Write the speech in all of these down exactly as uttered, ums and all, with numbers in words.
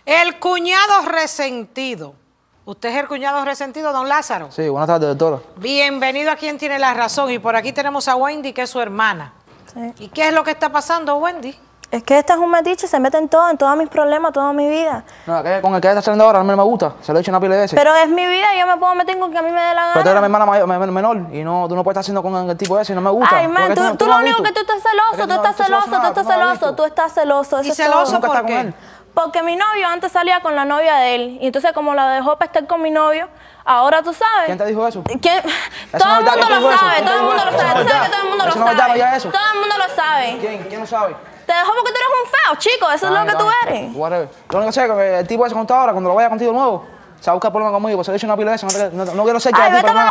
El cuñado resentido. ¿Usted es el cuñado resentido, don Lázaro? Sí, buenas tardes, doctora. Bienvenido a Quien Tiene la Razón. Y por aquí tenemos a Wendy, que es su hermana. Sí. ¿Y qué es lo que está pasando, Wendy? Es que este es un metiche, se mete en todo, en todos mis problemas, toda mi vida. No, que con el que está saliendo ahora a mí no me gusta. Se lo he dicho una pila de veces. Pero es mi vida y yo me puedo meter con que a mí me dé la gana. Pero tú eres mi hermana mayor, menor y no, tú no puedes estar haciendo con el tipo ese, no me gusta. Ay, man, tú, tú, tú lo único que tú estás celoso, tú estás celoso, tú estás celoso, tú estás celoso. ¿Y celoso por qué? Porque mi novio antes salía con la novia de él. Y entonces como la dejó para estar con mi novio, ahora tú sabes. ¿Quién te dijo eso? ¿Quién? Todo el mundo lo sabe, todo el mundo lo sabe. Tú sabes que todo el mundo lo sabe. Todo el mundo lo sabe. ¿Quién? ¿Quién lo sabe? Te dejó porque tú eres un feo, chico. Eso es lo que tú eres. Whatever. Lo único que sé es que el tipo ese contado ahora, cuando lo vaya contigo nuevo, se va a buscar problemas conmigo. Pues se lo he dicho una pila de veces. No, no, no quiero ser que a ti, pero no.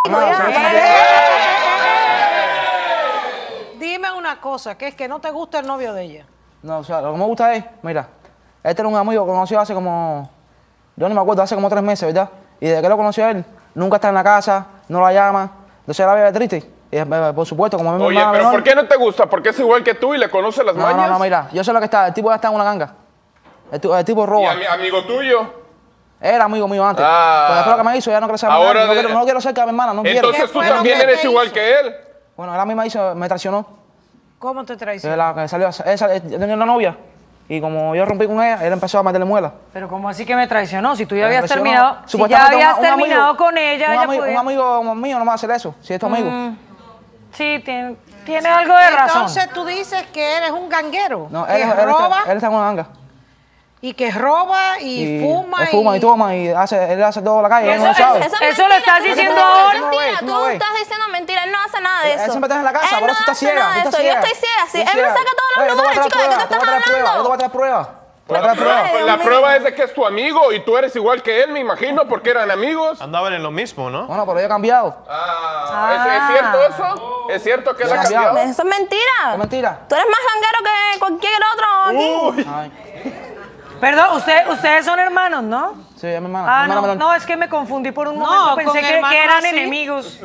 Dime una cosa, que es que no te gusta el novio de ella. No, o sea, lo que me gusta es, mira, este era un amigo que conoció hace como, yo no me acuerdo, hace como tres meses, ¿verdad? Y desde que lo conoció a él, nunca está en la casa, no la llama, entonces la ve triste. Y por supuesto, como a mí me Oye, pero menor, ¿por qué no te gusta? ¿Porque es igual que tú y le conoce las no, mañas? No, no, mira, yo sé lo que está, el tipo ya está en una ganga. El, el tipo roba. ¿Y amigo tuyo? Era amigo mío antes. Ah, pero después lo que me hizo, ya no quiero ser ahora no, de... quiero, no quiero ser que a mi hermana, no Entonces quiero. Entonces tú también eres igual que él. Bueno, él a mí me hizo, me traicionó. ¿Cómo te traicionó? Que la, que salió, él, él tenía una novia. Y como yo rompí con ella, él empezó a meterle muela. Pero ¿cómo así que me traicionó? Si tú ya habías traicionó. terminado, si ya habías un, un terminado amigo, con ella, un, ella amigo, podía... un amigo mío no me va a hacer eso, si es tu amigo. Mm, sí, tiene, tiene algo de razón. Entonces tú dices que eres un ganguero, No, que él, él, roba está, él está en una ganga. y que roba y, y fuma. Él fuma y, y toma y hace, él hace todo en la calle, él no lo Eso, sabe. eso, eso, eso lo estás diciendo ahora. No Mentira, tú tú, no tú ves. estás diciendo mentira, él no hace nada de eso. Él siempre está en la casa, él por no eso está hace ciega. nada de Está eso. ciega. Yo estoy ciega, sí. Estoy Él me ciega. saca todos los Oye, lugares, chicos, ¿de qué tú estás hablando? Yo te voy a traer pruebas. Pues la prueba, pues la prueba es de que es tu amigo y tú eres igual que él, me imagino, porque eran amigos. Andaban en lo mismo, ¿no? Bueno, pero yo he cambiado. Ah, ¿es, ¿es cierto eso? ¿Es cierto que él ha cambiado. cambiado? Eso es mentira. ¿Es mentira? Tú eres más ganguero que cualquier otro aquí. Uy. Ay. Perdón, usted, ustedes son hermanos, ¿no? Sí, es mi hermana. Ah, mi hermana no, menor. no, es que me confundí por un No, momento. con Pensé que, hermanos que eran así. enemigos.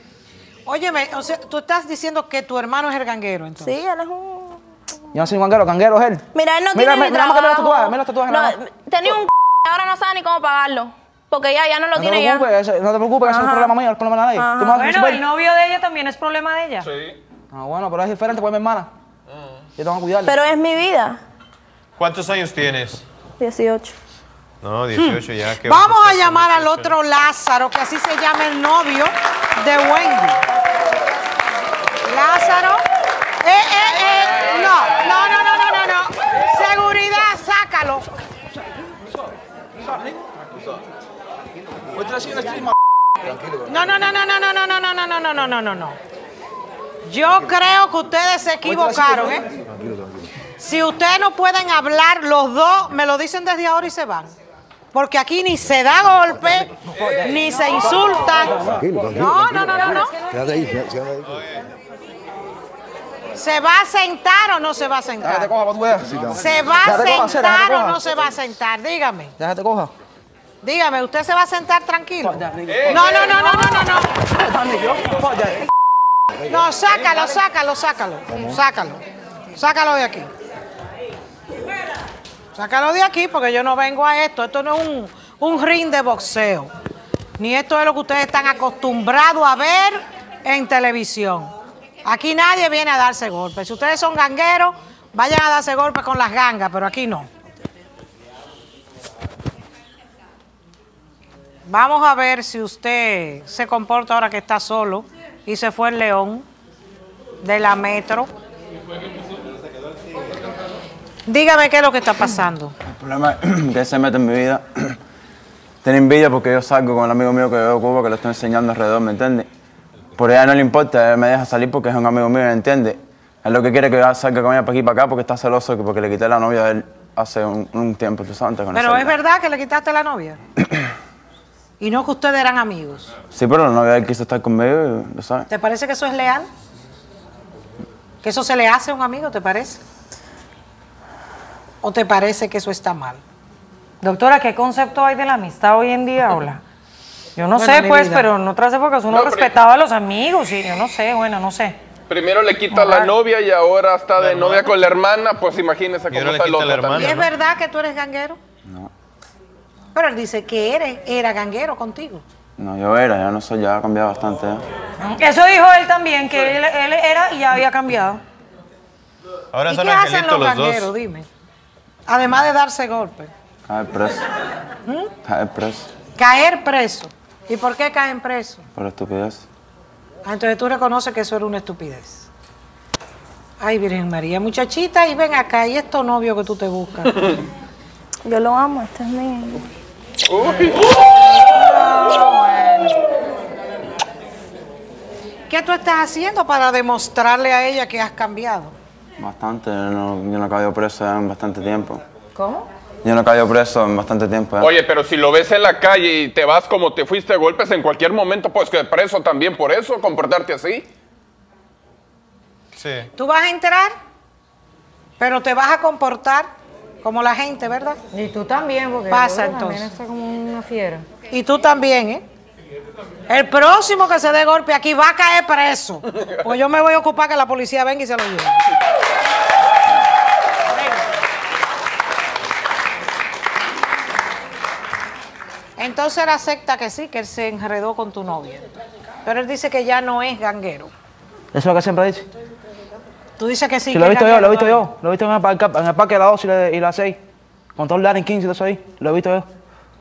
Óyeme, o sea, tú estás diciendo que tu hermano es el ganguero, entonces. Sí, él es un... Yo no soy un ganguero, ganguero es él. Mira, él no Mira, tiene mira, ni mira, mira los trabajo. tatuajes, mira los tatuajes, No, nada tenía un ahora no sabe ni cómo pagarlo. Porque ya, ya no lo No te tiene ya. preocupes, ese- no te preocupes, que ese no es Ajá. problema mío, no es problema de nadie. Ajá. Tú me vas a Bueno, resolver. el novio de ella también es problema de ella. Sí. Ah, bueno, pero es diferente, pues es mi hermana. Yo tengo que cuidarla. Pero es mi vida. ¿Cuántos años tienes? dieciocho. No, dieciocho ya. ¿qué Vamos vas a hacer con llamar al dieciocho? otro Lázaro, que así se llama el novio de Wendy. Lázaro. Eh, eh, eh. No, no, no, no, no, no, no. Seguridad, sácalo. No, no, no, no, no, no, no, no, no, no, no, no, no, no, no, no. Yo creo que ustedes se equivocaron, ¿eh? Si ustedes no pueden hablar los dos, me lo dicen desde ahora y se van. Porque aquí ni se da golpe, ni se insultan. No, no, no, no, no. Quédate ahí, quédate ahí. ¿Se va a sentar o no se va a Déjate sentar? coja para tú veas. ¿Se va a Déjate coja, sentar déjate o coja. no se va a sentar? Dígame. Déjate coja. Dígame, ¿usted se va a sentar tranquilo? No, no, no, no, no, no, no. No, sácalo, sácalo, sácalo. Sácalo. Sácalo de aquí. Sácalo de aquí porque yo no vengo a esto. Esto no es un, un ring de boxeo. Ni esto es lo que ustedes están acostumbrados a ver en televisión. Aquí nadie viene a darse golpes. Si ustedes son gangueros, vayan a darse golpes con las gangas, pero aquí no. Vamos a ver si usted se comporta ahora que está solo y se fue el león de la metro. Dígame qué es lo que está pasando. El problema es que él se mete en mi vida. Tiene envidia porque yo salgo con el amigo mío que veo Cuba, que lo estoy enseñando alrededor, ¿me entiendes? Por ella no le importa, él me deja salir porque es un amigo mío, ¿me entiendes? Él lo que quiere es que yo salga con ella para aquí y para acá porque está celoso porque le quité la novia de él hace un, un tiempo, tú sabes, antes de Pero es conocerla. verdad que le quitaste la novia. Y no que ustedes eran amigos. Sí, pero la novia de él quiso estar conmigo y lo sabes. ¿Te parece que eso es leal? ¿Que eso se le hace a un amigo, te parece? ¿O te parece que eso está mal? Doctora, ¿qué concepto hay de la amistad hoy en día, Ola? Yo no Bueno, sé, mi pues, vida. pero en otras épocas uno No, pero- respetaba a los amigos y yo no sé, bueno, no sé. Primero le quita la novia y ahora está de novia con la hermana, pues imagínese Y ahora cómo le está el quita la otro hermana. ¿Y también. es verdad que tú eres ganguero? No, Pero él dice que eres, era ganguero contigo. No, yo era, ya no soy, ya ha cambiado bastante. ¿eh? Eso dijo él también, que él, él era y ya había cambiado. Ahora ¿Y son qué hacen angelitos los los gangueros, dos. dime? Además de darse golpes. Caer preso. Caer preso. Caer preso. ¿Y por qué caen presos? Por estupidez. Ah, entonces tú reconoces que eso era una estupidez. Ay, Virgen María, muchachita, y ven acá, y estos novios que tú te buscas. Yo lo amo, este es mi... Uy. ¿Qué tú estás haciendo para demostrarle a ella que has cambiado? Bastante, yo no, yo no he caído preso ya en bastante tiempo. ¿Cómo? Yo no he caído preso en bastante tiempo ya. Oye, pero si lo ves en la calle y te vas como te fuiste a golpes, en cualquier momento puedes quedar preso también por eso, comportarte así. Sí. Tú vas a entrar, pero te vas a comportar como la gente, ¿verdad? Y tú también, porque Pasa, tú también entonces. estás como una fiera. Y tú también, ¿eh? El próximo que se dé golpe aquí va a caer preso. Pues yo me voy a ocupar que la policía venga y se lo lleve. Entonces él acepta que sí, que él se enredó con tu novia. Pero él dice que ya no es ganguero. Eso es lo que siempre dice. Tú dices que sí. Sí, lo he que es visto yo, lo he ganguero visto todavía. yo. Lo he visto en el parque, en el parque de la dos y la, y la seis. Con todo el Darin quince y todo eso ahí. Lo he visto yo.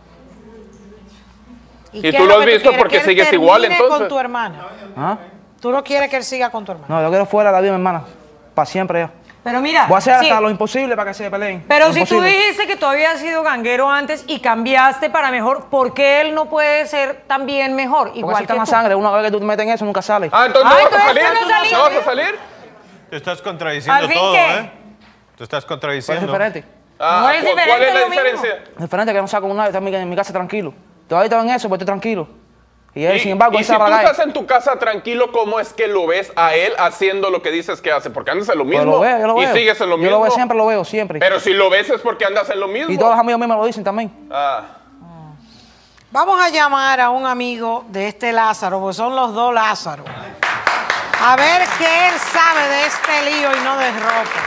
Y qué tú es lo has que tú visto quieres? porque ¿Que él sigues igual, termine entonces? con tu hermana? ¿Ah? ¿Tú no quieres que él siga con tu hermana? No, yo quiero fuera de la vida, mi hermana. Para siempre ya. Pero mira, Voy a hacer hasta sí, lo imposible para que se peleen. pero Lo si tú imposible. dijiste que tú habías sido ganguero antes y cambiaste para mejor, ¿por qué él no puede ser también mejor? Porque Igual si que está más tú. sangre, una vez que tú te metes en eso, nunca sale. Ah, entonces Ah, no vas a entonces salir. tú no saliste. ¿No vas a salir? Te estás contradiciendo ¿Al fin todo, qué? ¿eh? Te estás Pero es contradiciendo. diferente. Ah, No es ¿cu- diferente, ¿Cuál es es la lo mismo. diferencia? Es diferente que no saco con nadie, está en mi, en mi casa tranquilo. Todavía estaba en eso, pues estoy tranquilo. Y él, Y, sin embargo, y él si se tú va a estás en tu casa tranquilo, ¿cómo es que lo ves a él haciendo lo que dices que hace? Porque andas en lo mismo Yo lo veo, yo lo y veo. sigues en lo Yo mismo. lo veo siempre, lo veo siempre. Pero si lo ves es porque andas en lo mismo. Y todos los amigos míos me lo dicen también. Ah. Vamos a llamar a un amigo de este Lázaro, porque son los dos Lázaros. A ver qué él sabe de este lío y no de ropa.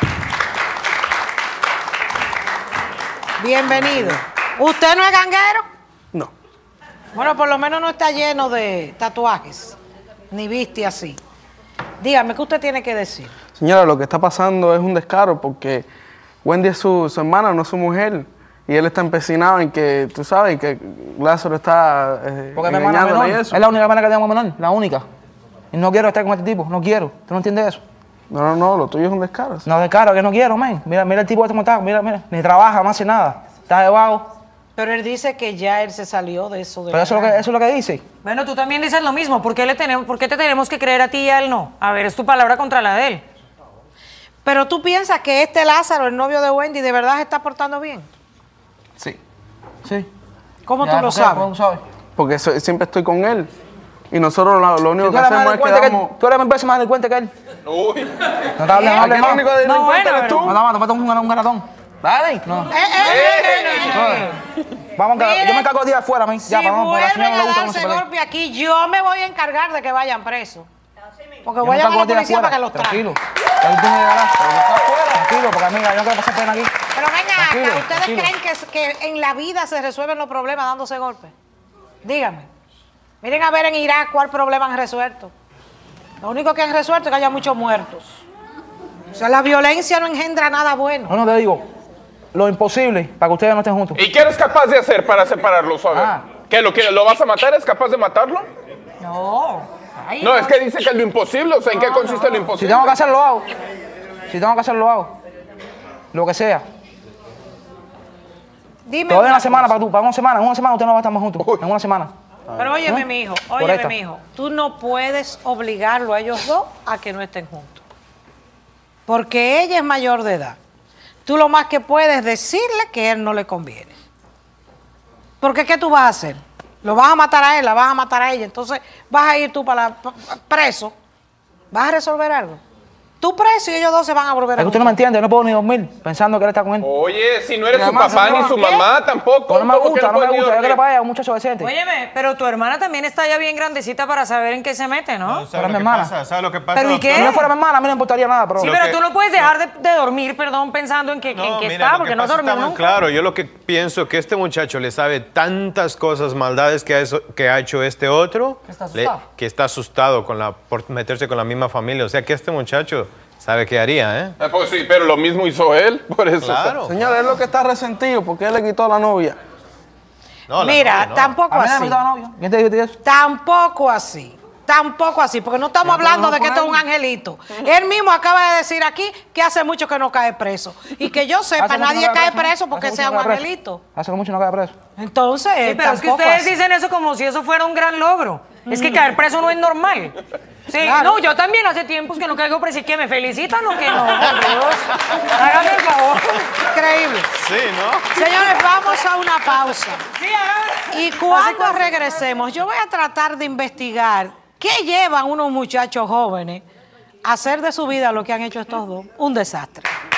Bienvenido. ¿Usted no es ganguero? No. Bueno, por lo menos no está lleno de tatuajes, ni viste así. Dígame, ¿qué usted tiene que decir? Señora, lo que está pasando es un descaro porque Wendy es su, su hermana, no su mujer. Y él está empecinado en que, tú sabes, que Lázaro está eh, Porque mi hermana engañándola menor. y Es eso. la única hermana que tengo menor, la única. Y no quiero estar con este tipo, no quiero. ¿Tú no entiendes eso? No, no, no, lo tuyo es un descaro. No, de cara, que no quiero, men. Mira, mira el tipo este cómo está, mira, mira. Ni trabaja, no hace nada. Está de vago. Pero él dice que ya él se salió de eso. De Pero eso es, lo que, eso es lo que dice. Bueno, tú también dices lo mismo. ¿Por qué, le tenemos, ¿Por qué te tenemos que creer a ti y a él no? A ver, es tu palabra contra la de él. Pero tú piensas que este Lázaro, el novio de Wendy, de verdad se está portando bien. Sí. Sí. ¿Cómo Ya, tú lo ¿por qué? sabes? ¿Cómo tú sabes? Porque so- siempre estoy con él. Y nosotros lo, lo único Si tú que eres más hacemos es que delincuente que él, damos... tú eres mil veces más delincuente que él. Uy. No te hables, no hables Aquí el más. único No, delincuente bueno, eres pero- tú. No, no, no, no, un, un garatón. Dale. No. Eh, eh, eh, eh. Vamos, que Mire, yo me cargo el día afuera, men. Si Ya, vamos, porque a la señora vuelven no a le gusta cómo se darse pelea. golpe aquí, yo me voy a encargar de que vayan presos. Porque Yo voy me a llamar cargo a el la día policía afuera. para que los traigan. Tranquilo. Ya tú tienes que Tranquilo, porque amiga, yo no quiero pasar pena aquí. Pero venga Tranquilo, acá, ¿ustedes tranquilo. creen que, que en la vida se resuelven los problemas dándose golpes? Díganme. Miren a ver en Irak cuál problema han resuelto. Lo único que han resuelto es que haya muchos muertos. O sea, la violencia no engendra nada bueno. No, no te digo. Lo imposible para que ustedes no estén juntos. ¿Y qué eres capaz de hacer para separarlos? A ver. Ah. ¿Qué, lo, que, ¿Lo vas a matar? ¿Es capaz de matarlo? No. Ay, No, es que dice que es lo imposible. O sea, ¿en qué consiste lo Si imposible? tengo que hacerlo, lo hago. Si tengo que hacerlo, lo hago. Lo que sea. Dime Te doy una una semana cosa. para tú. Para una semana. En una semana ustedes no van a estar más juntos. En una semana. Pero óyeme, ¿Eh? mi hijo, Por óyeme, esta. mi hijo. Tú no puedes obligarlo a ellos dos a que no estén juntos. Porque ella es mayor de edad. Tú lo más que puedes decirle que a él no le conviene. Porque ¿qué tú vas a hacer? Lo vas a matar a él, la vas a matar a ella. Entonces vas a ir tú para la, pa- preso. ¿Vas a resolver algo? Tú preso y ellos dos se van a volver Es a que usted no me juntar. entiende, yo no puedo ni dormir pensando que él está con él. Oye, si no eres Mi su mamá papá se ni llama- su ¿Qué? mamá tampoco. Pues no me ¿cómo que gusta, no me puedes ni gusta. Yo que le dormir? vaya a un muchacho decente. Óyeme, pero tu hermana también está ya bien grandecita para saber en qué se mete, ¿no? ¿Sabes Pero lo mi que hermana. pasa? ¿Sabes lo que pasa? ¿Pero y doctor? qué? Si no fuera mi hermana, a mí no me importaría nada, pero... Sí, Lo pero que- tú no puedes dejar de, de dormir, perdón, pensando en que, en No, que mira, está, lo porque que no pasa dormir está muy nunca. claro. Yo lo que pienso que este muchacho le sabe tantas cosas, maldades que ha, eso- que ha hecho este otro, Que está le- asustado. que está asustado con la, por meterse con la misma familia. O sea que este muchacho sabe qué haría, ¿eh? Eh, pues sí, pero lo mismo hizo él, por eso. Claro. Señor, es lo que está resentido porque él le quitó a la novia. No, la Mira, novia no. tampoco A mí nadie así. me quitaba novio. ¿Quién te dijo que te eso? Tampoco así. Tampoco así, porque no estamos hablando de que esto es un angelito. Él mismo acaba de decir aquí que hace mucho que no cae preso. Y que yo sepa, Hace mucho nadie no cae ¿no? preso porque Hace sea mucho un no cae preso. angelito. Hace mucho no cae preso. Entonces, Sí, pero es que tampoco ustedes así. dicen eso como si eso fuera un gran logro. Es que caer preso no es normal. Sí, Claro. no, yo también hace tiempos que no caigo preso y que me felicitan o que no. Por Dios. Hágame el favor. Increíble. Sí, ¿no? Señores, vamos a una pausa. Sí, hágame. Y cuando regresemos, yo voy a tratar de investigar qué llevan unos muchachos jóvenes a hacer de su vida lo que han hecho estos dos. Un desastre.